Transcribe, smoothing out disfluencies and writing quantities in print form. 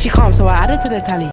She calm, so I added to the tally.